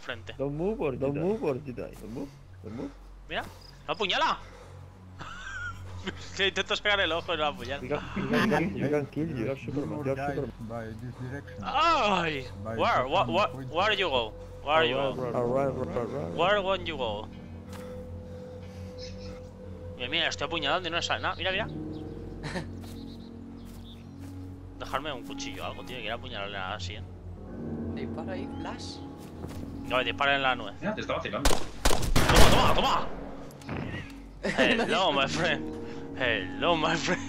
frente. Don't move or don't die. Don't move. Mira, ¡la apuñala! Le intento sacar el ojo y no la apuñala. You can kill you. You're Superman. You're Superman. By this direction. ¡Ay! Where you go? Where you go? Alright. Where won't you go? Mira, estoy apuñalando y no me sale nada. Mira. Dejarme un cuchillo o algo, tío. Quiero apuñalarle así, Dispara ahí, flash. No, dispara en la nuez. Mira, te estaba vacilando. Toma. Hello, my friend. Hello, my friend.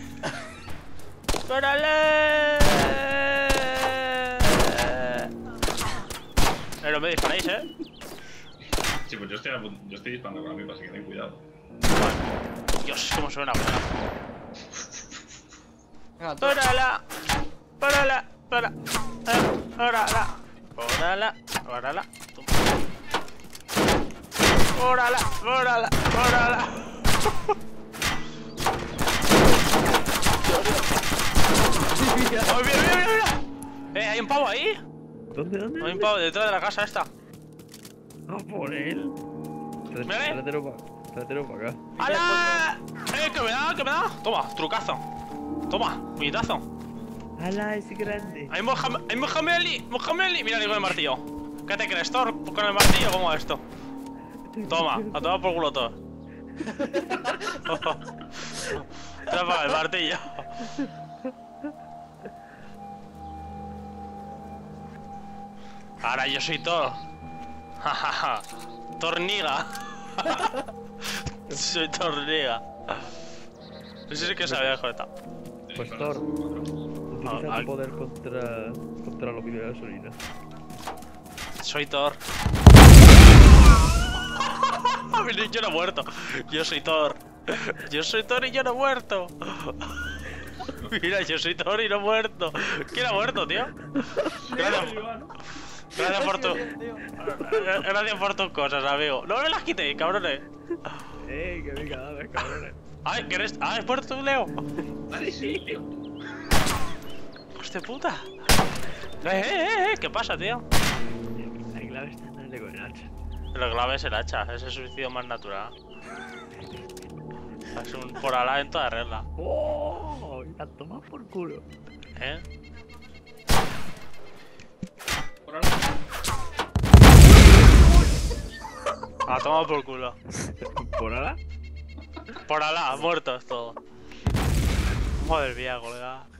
¡Párale! No me disparáis, Sí, pues yo estoy disparando con la pipa, así que ten cuidado. Vale. Dios, cómo suena buena. Venga, tú. ¡Párala! ¡Párala! ¡Oh, mira! ¿Hay un pavo ahí? ¿Dónde? Hay un pavo detrás de la casa esta. No, por él. Trátelo para acá. ¡Hala! ¿Qué me da? Toma, trucazo. Toma, puñetazo. ¡Hala, es grande! ¡Ay, Mohamed Ali! Mira, digo el martillo. ¿Qué te crees, Thor? ¿Con el martillo? ¿Cómo es esto? Toma, a tomar por culo todo. Trapa el martillo. Ahora yo soy Thor. Torniga. Soy Torniga. No sé si que sabía, hijo de ta. Pues Thor, utiliza tu poder contra los vídeos de gasolina. Soy Thor. Yo no he muerto. Yo soy Thor. Yo soy Thor y yo no he muerto. Mira, yo soy Thor y no he muerto. ¿Quién ha muerto, tío? Gracias por tu... Gracias por tus cosas, amigo. No me las quitéis, cabrones. Que me cadáver, cabrones. Ay, ¿qué eres? ¿Has muerto tú, Leo? Vale, sí, Leo. ¡Hostia puta! ¿Qué pasa, tío? La clave está en darle con el hacha. La clave es el hacha, es el suicidio más natural. Es un por Alá en toda regla. ¡Oh! La tomas por culo. Por ahora. A tomar por culo. ¿Por ahora? Por Alá, muertos todos. Madre mía, colega.